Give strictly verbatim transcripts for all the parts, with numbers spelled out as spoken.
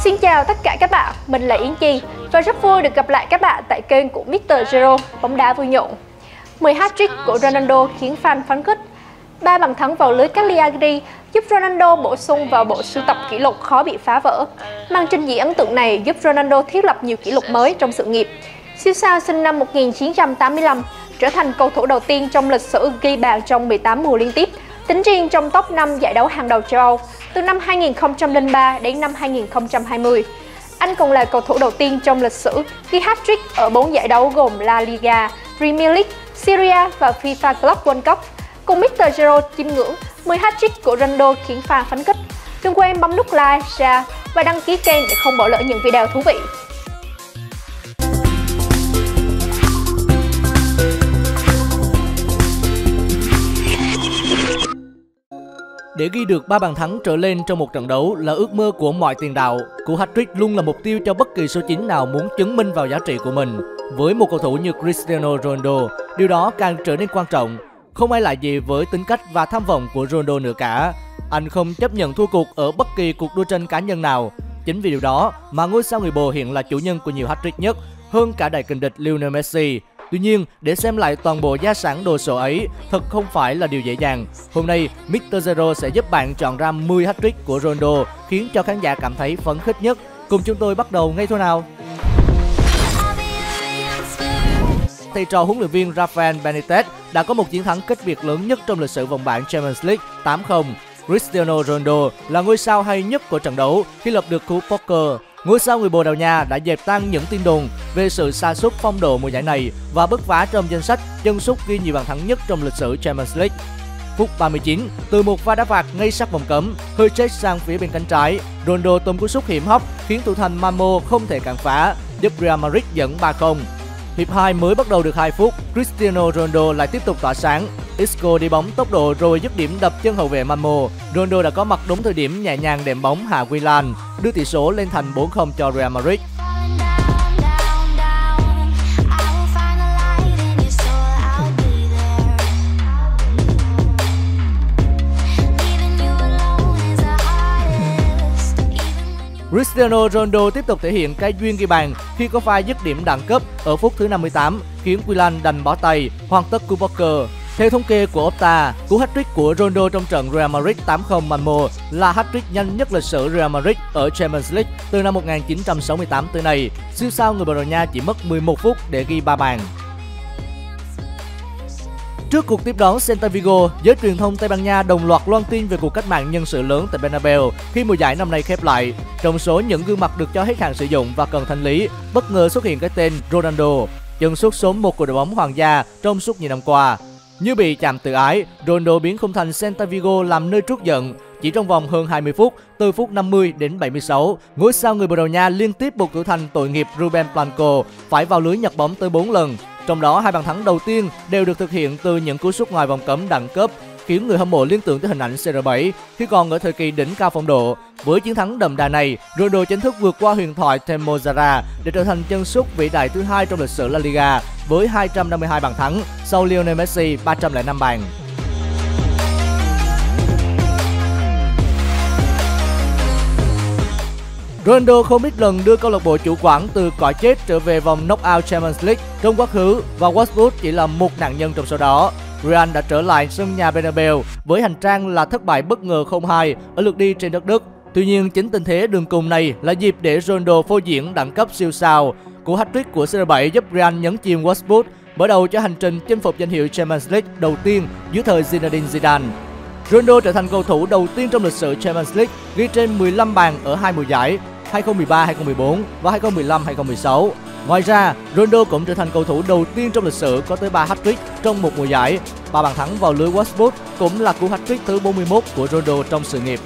Xin chào tất cả các bạn, mình là Yến Chi và rất vui được gặp lại các bạn tại kênh của mít tơ Zero bóng đá vui nhộn. mười hat-trick của Ronaldo khiến fan phấn khích. Ba bàn thắng vào lưới Cagliari giúp Ronaldo bổ sung vào bộ sưu tập kỷ lục khó bị phá vỡ. Màn trình diễn ấn tượng này giúp Ronaldo thiết lập nhiều kỷ lục mới trong sự nghiệp. Siêu sao sinh năm một nghìn chín trăm tám mươi lăm trở thành cầu thủ đầu tiên trong lịch sử ghi bàn trong mười tám mùa liên tiếp, tính riêng trong top năm giải đấu hàng đầu châu Âu từ năm hai nghìn không trăm lẻ ba đến năm hai nghìn không trăm hai mươi. Anh còn là cầu thủ đầu tiên trong lịch sử ghi hat-trick ở bốn giải đấu gồm La Liga, Premier League, Serie A và FIFA Club World Cup. Cùng mít tơ Zero chiêm ngưỡng mười hat-trick của Ronaldo khiến fan phấn khích. Đừng quên bấm nút like, share và đăng ký kênh để không bỏ lỡ những video thú vị. Để ghi được ba bàn thắng trở lên trong một trận đấu là ước mơ của mọi tiền đạo. Cú hat-trick luôn là mục tiêu cho bất kỳ số chín nào muốn chứng minh vào giá trị của mình. Với một cầu thủ như Cristiano Ronaldo, điều đó càng trở nên quan trọng. Không ai lạ gì với tính cách và tham vọng của Ronaldo nữa cả. Anh không chấp nhận thua cuộc ở bất kỳ cuộc đua tranh cá nhân nào. Chính vì điều đó mà ngôi sao người Bồ hiện là chủ nhân của nhiều hat-trick nhất, hơn cả đại kình địch Lionel Messi. Tuy nhiên, để xem lại toàn bộ gia sản đồ sộ ấy thật không phải là điều dễ dàng. Hôm nay, mít tơ Zero sẽ giúp bạn chọn ra mười hat-trick của Ronaldo khiến cho khán giả cảm thấy phấn khích nhất. Cùng chúng tôi bắt đầu ngay thôi nào! Thầy trò huấn luyện viên Rafael Benitez đã có một chiến thắng cách biệt lớn nhất trong lịch sử vòng bảng Champions League tám không. Cristiano Ronaldo là ngôi sao hay nhất của trận đấu khi lập được cú poker. Ngôi sao người Bồ Đào Nha đã dẹp tan những tin đồn về sự sa sút phong độ mùa giải này và bứt phá trong danh sách chân sút ghi nhiều bàn thắng nhất trong lịch sử Champions League. Phút ba mươi chín, từ một pha đá phạt ngay sát vòng cấm, hơi chết sang phía bên cánh trái, Ronaldo tung cú sút hiểm hóc khiến thủ thành Malmo không thể cản phá, giúp Real Madrid dẫn ba không. Hiệp hai mới bắt đầu được hai phút, Cristiano Ronaldo lại tiếp tục tỏa sáng. Isco đi bóng tốc độ rồi dứt điểm đập chân hậu vệ Malmo. Ronaldo đã có mặt đúng thời điểm nhẹ nhàng đệm bóng hạ Willian, đưa tỷ số lên thành bốn không cho Real Madrid. Cristiano Ronaldo tiếp tục thể hiện cái duyên ghi bàn khi có pha dứt điểm đẳng cấp ở phút thứ năm mươi tám khiến Willian đành bó tay hoàn tất cú poker. Theo thống kê của Opta, cú hat-trick của Ronaldo trong trận Real Madrid tám không Malmo là hat-trick nhanh nhất lịch sử Real Madrid ở Champions League từ năm một nghìn chín trăm sáu mươi tám tới nay. Siêu sao người Bồ Đào Nha chỉ mất mười một phút để ghi ba bàn. Trước cuộc tiếp đón Celta Vigo, giới truyền thông Tây Ban Nha đồng loạt loan tin về cuộc cách mạng nhân sự lớn tại Bernabeu khi mùa giải năm nay khép lại. Trong số những gương mặt được cho hết hạn sử dụng và cần thanh lý, bất ngờ xuất hiện cái tên Ronaldo, chân sút số một của đội bóng Hoàng gia trong suốt nhiều năm qua. Như bị chạm tự ái, Ronaldo biến khung thành Celta Vigo làm nơi trút giận. Chỉ trong vòng hơn hai mươi phút, từ phút năm mươi đến bảy mươi sáu, ngôi sao người Bồ Đào Nha liên tiếp buộc thủ thành tội nghiệp Ruben Blanco phải vào lưới nhặt bóng tới bốn lần. Trong đó, hai bàn thắng đầu tiên đều được thực hiện từ những cú sút ngoài vòng cấm đẳng cấp, khiến người hâm mộ liên tưởng tới hình ảnh xê rờ bảy khi còn ở thời kỳ đỉnh cao phong độ. Với chiến thắng đậm đà này, Ronaldo chính thức vượt qua huyền thoại Temo Zara để trở thành chân sút vĩ đại thứ hai trong lịch sử La Liga với hai trăm năm mươi hai bàn thắng sau Lionel Messi ba trăm lẻ năm bàn. Ronaldo không ít lần đưa câu lạc bộ chủ quản từ cõi chết trở về vòng knock-out Champions League trong quá khứ và Wolfsburg chỉ là một nạn nhân trong số đó. Real đã trở lại sân nhà Bernabeu với hành trang là thất bại bất ngờ không hai ở lượt đi trên đất Đức. Tuy nhiên, chính tình thế đường cùng này là dịp để Ronaldo phô diễn đẳng cấp siêu sao. Cú hat-trick của xê rờ bảy giúp Real nhấn chìm Wolfsburg, mở đầu cho hành trình chinh phục danh hiệu Champions League đầu tiên dưới thời Zinedine Zidane. Ronaldo trở thành cầu thủ đầu tiên trong lịch sử Champions League ghi trên mười lăm bàn ở hai mùa giải hai không một ba hai không một bốn và hai không một lăm hai không một sáu. Ngoài ra, Ronaldo cũng trở thành cầu thủ đầu tiên trong lịch sử có tới ba hat-trick trong một mùa giải. ba bàn thắng vào lưới Wolfsburg cũng là cú hat-trick thứ bốn mươi mốt của Ronaldo trong sự nghiệp.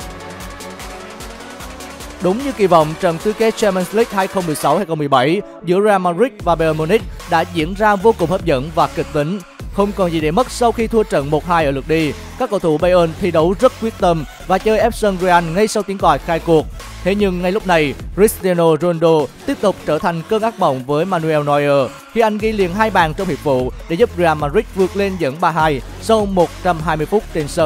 Đúng như kỳ vọng, trận tứ kết Champions League hai không một sáu hai không một bảy giữa Real Madrid và Bayern Munich đã diễn ra vô cùng hấp dẫn và kịch tính. Không còn gì để mất sau khi thua trận một hai ở lượt đi, các cầu thủ Bayern thi đấu rất quyết tâm và chơi ép sân Real ngay sau tiếng còi khai cuộc. Thế nhưng ngay lúc này, Cristiano Ronaldo tiếp tục trở thành cơn ác mộng với Manuel Neuer khi anh ghi liền hai bàn trong hiệp phụ để giúp Real Madrid vượt lên dẫn ba hai sau một trăm hai mươi phút trên sân.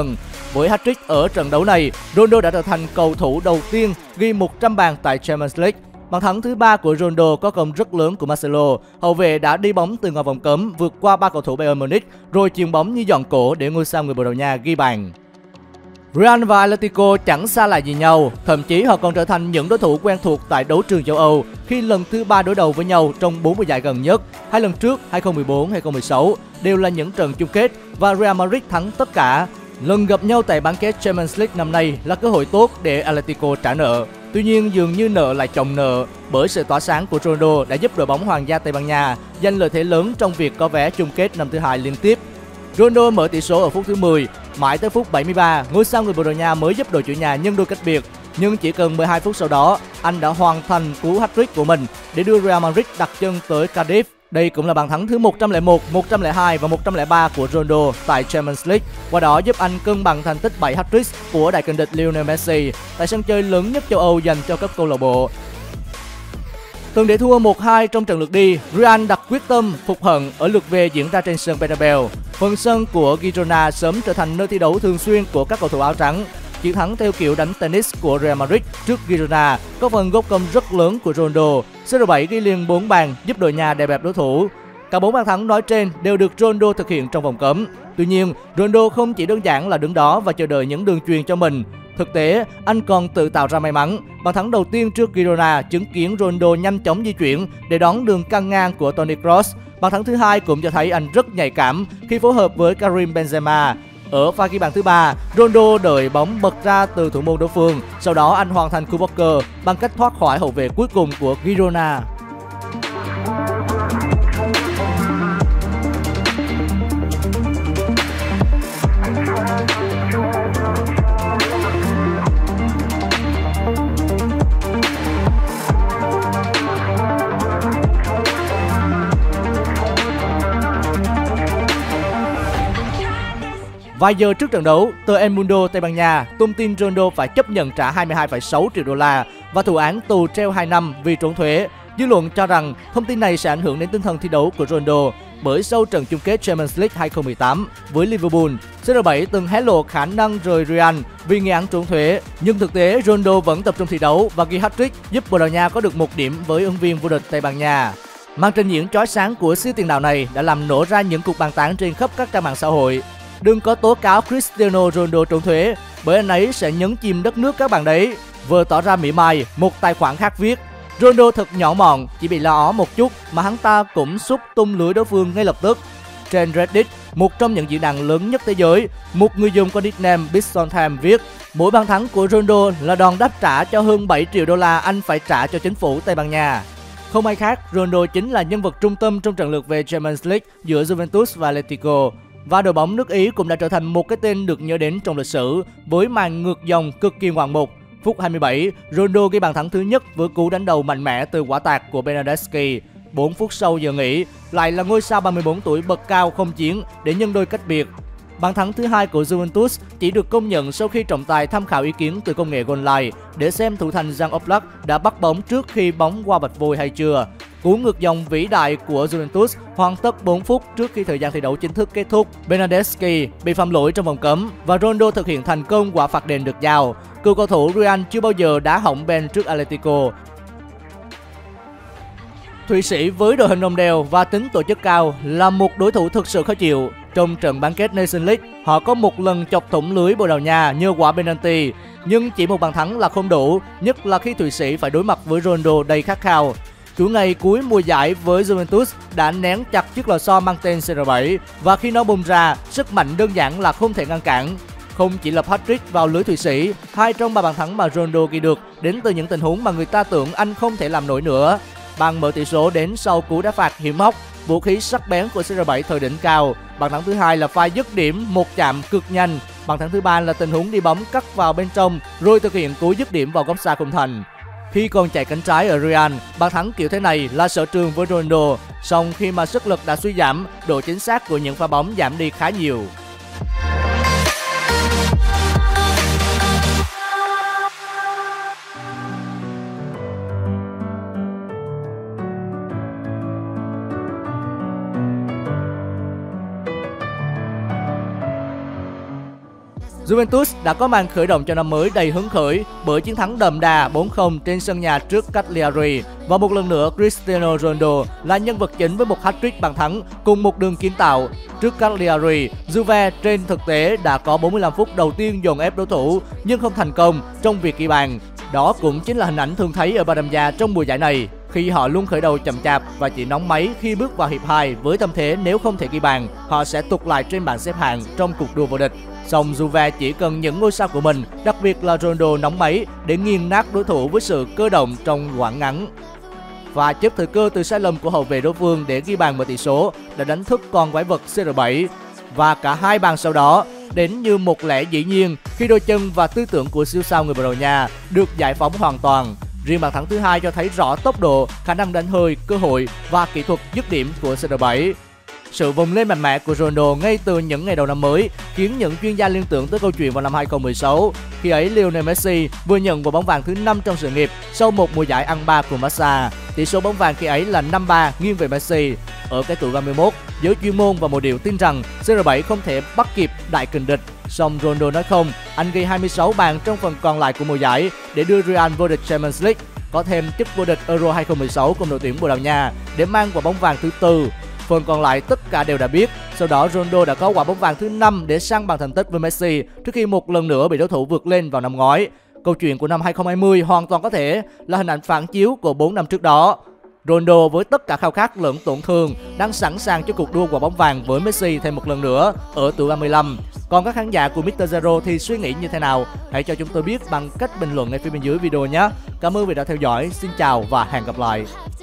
Với hat-trick ở trận đấu này, Ronaldo đã trở thành cầu thủ đầu tiên ghi một trăm bàn tại Champions League. Bàn thắng thứ ba của Ronaldo có công rất lớn của Marcelo. Hậu vệ đã đi bóng từ ngoài vòng cấm, vượt qua ba cầu thủ Bayern Munich, rồi chuyền bóng như dọn cổ để ngôi sao người Bồ Đào Nha ghi bàn. Real và Atletico chẳng xa lạ gì nhau, thậm chí họ còn trở thành những đối thủ quen thuộc tại đấu trường châu Âu khi lần thứ ba đối đầu với nhau trong bốn mươi giải gần nhất. Hai lần trước, hai không một bốn, hai không một sáu, đều là những trận chung kết và Real Madrid thắng tất cả. Lần gặp nhau tại bán kết Champions League năm nay là cơ hội tốt để Atletico trả nợ. Tuy nhiên, dường như nợ lại chồng nợ bởi sự tỏa sáng của Ronaldo đã giúp đội bóng Hoàng gia Tây Ban Nha giành lợi thế lớn trong việc có vé chung kết năm thứ hai liên tiếp. Ronaldo mở tỷ số ở phút thứ mười, mãi tới phút bảy mươi ba, ngôi sao người Bồ Đào Nha mới giúp đội chủ nhà nhân đôi cách biệt. Nhưng chỉ cần mười hai phút sau đó, anh đã hoàn thành cú hat-trick của mình để đưa Real Madrid đặt chân tới Cardiff. Đây cũng là bàn thắng thứ một trăm lẻ một, một trăm lẻ hai và một trăm lẻ ba của Ronaldo tại Champions League. Qua đó giúp anh cân bằng thành tích bảy hat-trick của đại kình địch Lionel Messi tại sân chơi lớn nhất châu Âu dành cho các câu lạc bộ. Từng để thua một hai trong trận lượt đi, Real đặt quyết tâm phục hận ở lượt về diễn ra trên sân Bernabeu. Phần sân của Girona sớm trở thành nơi thi đấu thường xuyên của các cầu thủ áo trắng. Chiến thắng theo kiểu đánh tennis của Real Madrid trước Girona có phần góp công rất lớn của Ronaldo. xê rờ bảy ghi liền bốn bàn giúp đội nhà đè bẹp đối thủ. Cả bốn bàn thắng nói trên đều được Ronaldo thực hiện trong vòng cấm. Tuy nhiên, Ronaldo không chỉ đơn giản là đứng đó và chờ đợi những đường chuyền cho mình. Thực tế, anh còn tự tạo ra may mắn. Bàn thắng đầu tiên trước Girona chứng kiến Ronaldo nhanh chóng di chuyển để đón đường căng ngang của Toni Kroos. Bàn thắng thứ hai cũng cho thấy anh rất nhạy cảm khi phối hợp với Karim Benzema. Ở pha ghi bàn thứ ba, Ronaldo đợi bóng bật ra từ thủ môn đối phương. Sau đó anh hoàn thành cú poker bằng cách thoát khỏi hậu vệ cuối cùng của Girona. Vài giờ trước trận đấu, tờ El Mundo Tây Ban Nha tung tin Ronaldo phải chấp nhận trả hai mươi hai phẩy sáu triệu đô la và thụ án tù treo hai năm vì trốn thuế. Dư luận cho rằng thông tin này sẽ ảnh hưởng đến tinh thần thi đấu của Ronaldo, bởi sau trận chung kết Champions League hai không một tám với Liverpool, xê rờ bảy từng hé lộ khả năng rời Real vì nghi án trốn thuế. Nhưng thực tế, Ronaldo vẫn tập trung thi đấu và ghi hat-trick giúp Bồ Đào Nha có được một điểm với ứng viên vô địch Tây Ban Nha. Màn trình diễn chói sáng của siêu tiền đạo này đã làm nổ ra những cuộc bàn tán trên khắp các trang mạng xã hội. Đừng có tố cáo Cristiano Ronaldo trốn thuế, bởi anh ấy sẽ nhấn chìm đất nước các bạn đấy. Vừa tỏ ra mỉa mai, một tài khoản khác viết: Ronaldo thật nhỏ mọn, chỉ bị la ó một chút mà hắn ta cũng xúc tung lưới đối phương ngay lập tức. Trên Reddit, một trong những diễn đàn lớn nhất thế giới, một người dùng có nickname Bitsontham viết: mỗi bàn thắng của Ronaldo là đòn đáp trả cho hơn bảy triệu đô la anh phải trả cho chính phủ Tây Ban Nha. Không ai khác, Ronaldo chính là nhân vật trung tâm trong trận lượt về Champions League giữa Juventus và Atletico. Và đội bóng nước Ý cũng đã trở thành một cái tên được nhớ đến trong lịch sử với màn ngược dòng cực kỳ ngoạn mục. Phút hai mươi bảy, Ronaldo ghi bàn thắng thứ nhất với cú đánh đầu mạnh mẽ từ quả tạt của Bernardeschi. bốn phút sau giờ nghỉ, lại là ngôi sao ba mươi bốn tuổi bật cao không chiến để nhân đôi cách biệt. Bàn thắng thứ hai của Juventus chỉ được công nhận sau khi trọng tài tham khảo ý kiến từ công nghệ goal line để xem thủ thành Jan Oblak đã bắt bóng trước khi bóng qua vạch vôi hay chưa. Cú ngược dòng vĩ đại của Juventus hoàn tất bốn phút trước khi thời gian thi đấu chính thức kết thúc. Bernardeschi bị phạm lỗi trong vòng cấm và Ronaldo thực hiện thành công quả phạt đền được giao. Cựu cầu thủ Real chưa bao giờ đá hỏng Ben trước Atletico. Thụy Sĩ với đội hình đồng đều và tính tổ chức cao là một đối thủ thực sự khó chịu. Trong trận bán kết Nations League, họ có một lần chọc thủng lưới Bồ Đào Nha nhờ quả penalty, nhưng chỉ một bàn thắng là không đủ, nhất là khi Thụy Sĩ phải đối mặt với Ronaldo đầy khát khao. Chủ ngày cuối mùa giải với Juventus đã nén chặt chiếc lò xo mang tên xê rờ bảy và khi nó bùng ra, sức mạnh đơn giản là không thể ngăn cản. Không chỉ lập hat-trick vào lưới Thụy Sĩ, hai trong ba bàn thắng mà Ronaldo ghi được đến từ những tình huống mà người ta tưởng anh không thể làm nổi nữa. Bàn mở tỷ số đến sau cú đá phạt hiểm hóc, vũ khí sắc bén của xê rờ bảy thời đỉnh cao. Bàn thắng thứ hai là pha dứt điểm một chạm cực nhanh. Bàn thắng thứ ba là tình huống đi bóng cắt vào bên trong rồi thực hiện cú dứt điểm vào góc xa khung thành. Khi còn chạy cánh trái ở Real, bàn thắng kiểu thế này là sở trường với Ronaldo. Song khi mà sức lực đã suy giảm, độ chính xác của những pha bóng giảm đi khá nhiều. Juventus đã có màn khởi động cho năm mới đầy hứng khởi bởi chiến thắng đậm đà bốn không trên sân nhà trước Cagliari. Và một lần nữa, Cristiano Ronaldo là nhân vật chính với một hat-trick bàn thắng cùng một đường kiến tạo. Trước Cagliari, Juve trên thực tế đã có bốn mươi lăm phút đầu tiên dồn ép đối thủ nhưng không thành công trong việc ghi bàn. Đó cũng chính là hình ảnh thường thấy ở Bồ Đào Nha trong mùa giải này, khi họ luôn khởi đầu chậm chạp và chỉ nóng máy khi bước vào hiệp hai với tâm thế nếu không thể ghi bàn, họ sẽ tụt lại trên bảng xếp hạng trong cuộc đua vô địch. Song Juve chỉ cần những ngôi sao của mình, đặc biệt là Ronaldo nóng máy để nghiền nát đối thủ với sự cơ động trong quãng ngắn. Và chấp thời cơ từ sai lầm của hậu vệ đối phương để ghi bàn mở tỷ số đã đánh thức con quái vật xê rờ bảy. Và cả hai bàn sau đó đến như một lẽ dĩ nhiên khi đôi chân và tư tưởng của siêu sao người Bồ Đào Nha được giải phóng hoàn toàn. Riêng bàn thắng thứ hai cho thấy rõ tốc độ, khả năng đánh hơi, cơ hội và kỹ thuật dứt điểm của xê rờ bảy. Sự vùng lên mạnh mẽ của Ronaldo ngay từ những ngày đầu năm mới khiến những chuyên gia liên tưởng tới câu chuyện vào năm hai không một sáu. Khi ấy Lionel Messi vừa nhận quả bóng vàng thứ năm trong sự nghiệp sau một mùa giải ăn ba cùng Barca. Tỷ số bóng vàng khi ấy là năm ba nghiêng về Messi. Ở cái tuổi ba mươi mốt, giới chuyên môn và một điều tin rằng xê rờ bảy không thể bắt kịp đại kình địch. Song Ronaldo nói không, anh ghi hai mươi sáu bàn trong phần còn lại của mùa giải để đưa Real vô địch Champions League, có thêm chức vô địch Euro hai không một sáu cùng đội tuyển Bồ Đào Nha để mang quả bóng vàng thứ tư. Phần còn lại tất cả đều đã biết. Sau đó Ronaldo đã có quả bóng vàng thứ năm để sang bằng thành tích với Messi trước khi một lần nữa bị đối thủ vượt lên vào năm ngoái. Câu chuyện của năm hai không hai không hoàn toàn có thể là hình ảnh phản chiếu của bốn năm trước đó. Ronaldo với tất cả khao khát lẫn tổn thương đang sẵn sàng cho cuộc đua quả bóng vàng với Messi thêm một lần nữa ở tuổi ba mươi lăm. Còn các khán giả của mít tơ Zero thì suy nghĩ như thế nào? Hãy cho chúng tôi biết bằng cách bình luận ngay phía bên dưới video nhé. Cảm ơn vì đã theo dõi. Xin chào và hẹn gặp lại.